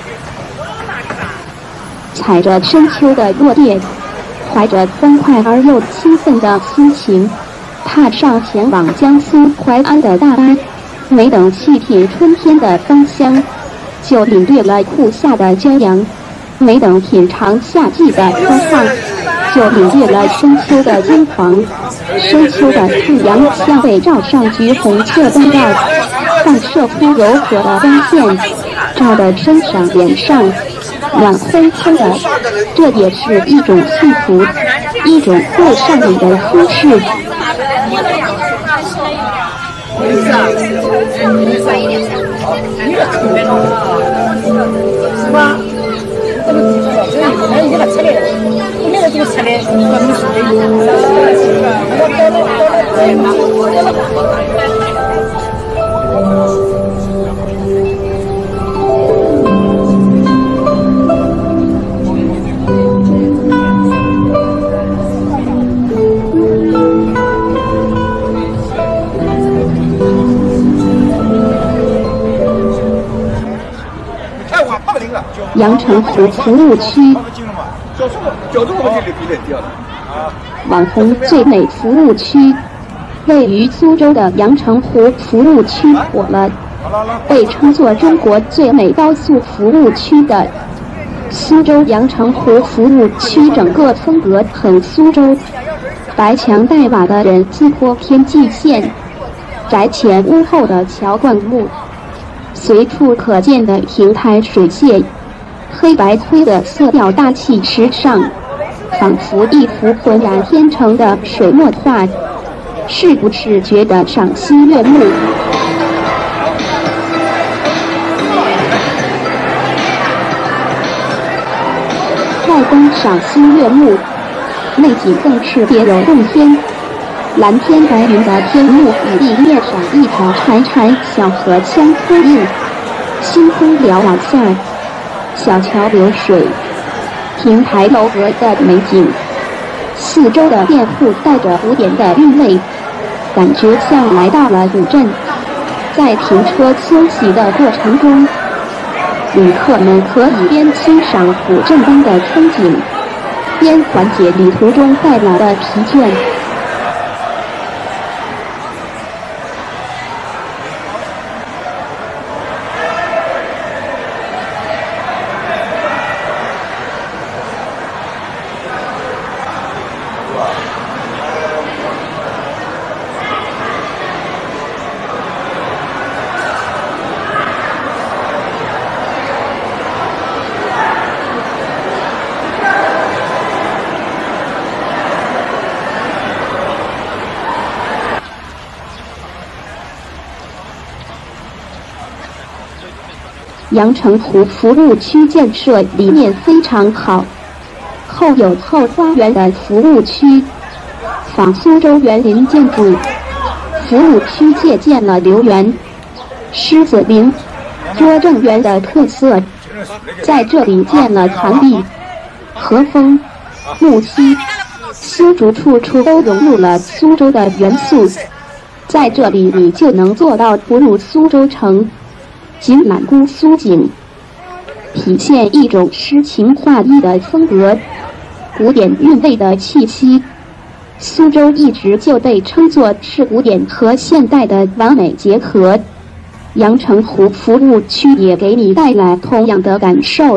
踩着深秋的落叶，怀着欢快而又兴奋的心情，踏上前往江苏淮安的大巴，没等细品春天的芳香，就领略了酷夏的骄阳；没等品尝夏季的欢畅，就领略了深秋的金黄。深秋的太阳像被罩上橘红色灯罩，放射出柔和的光线，照得身上脸上暖烘烘的，这也是一种幸福，一种会上瘾的舒适。 是吧？这个还有一个车嘞，后面的这个车嘞，专门是阳澄湖服务区，网红最美服务区，位于苏州的阳澄湖服务区火了，被称作中国最美高速服务区的苏州阳澄湖服务区，整个风格很苏州，白墙黛瓦的人字拖天际线，宅前屋后的桥灌木，随处可见的亭台水榭，黑白灰的色调大气时尚，仿佛一幅浑然天成的水墨画，是不是觉得赏心悦目？外观赏心悦目，内景更是别有洞天。蓝天白云的天幕与地面上一条潺潺小河相呼应，星空缭绕下，小桥流水，亭台楼阁的美景，四周的店铺带着古典的韵味，感觉像来到了古镇。在停车休息的过程中，旅客们可以边欣赏古镇般的风景，边缓解旅途中带来的疲倦。阳澄湖服务区建设理念非常好，后有后花园的服务区，仿苏州园林建筑。服务区借鉴了留园、狮子林、拙政园的特色，在这里建了残壁、和风、木樨、丝竹，处处都融入了苏州的元素。在这里你就能做到不入苏州城，仅满估苏景，体现一种诗情画意的风格，古典韵味的气息。苏州一直就被称作是古典和现代的完美结合，阳澄湖服务区也给你带来同样的感受。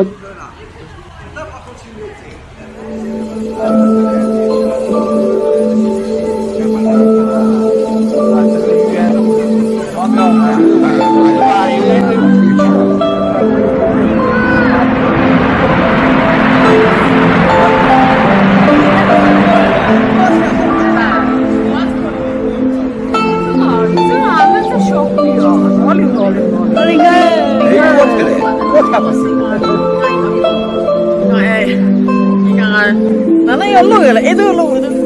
那要录了，一直录的。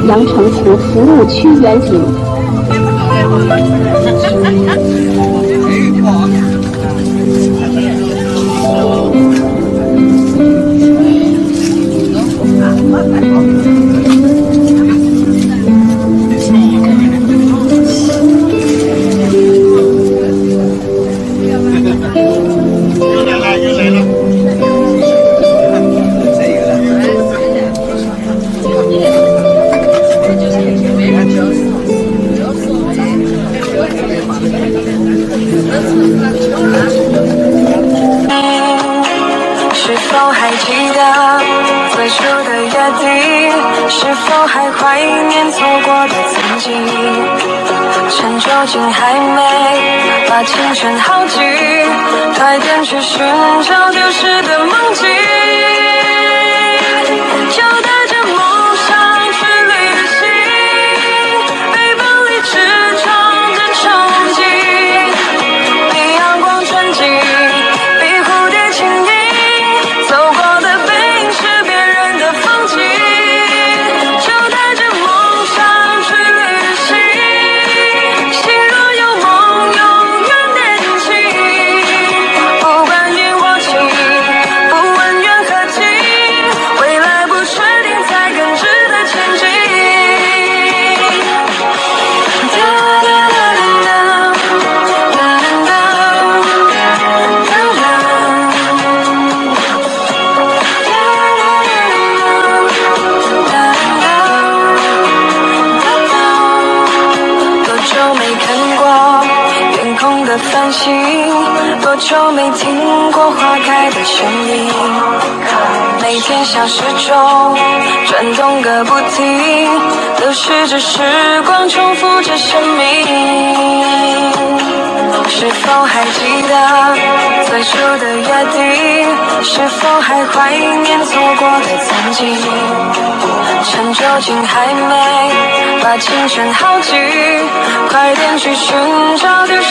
阳澄湖服务区远景。 是否还记得最初的约定？是否还怀念错过的曾经？趁酒精还没把青春耗尽，快点去寻找丢失的梦境。就带着梦想去旅行，背包里只装着憧憬，比阳光纯净，比蝴蝶轻盈。走过的背影是别人的风景，就带着梦想去旅行。心若有梦，永远年轻。不管烟火情，不问缘何尽，未来不确定才更值得前进。的繁星，多久没听过花开的声音？每天像时钟转动个不停，流逝着时光，重复着生命。是否还记得最初的约定？是否还怀念错过的曾经？趁酒精还没把青春耗尽，快点去寻找丢失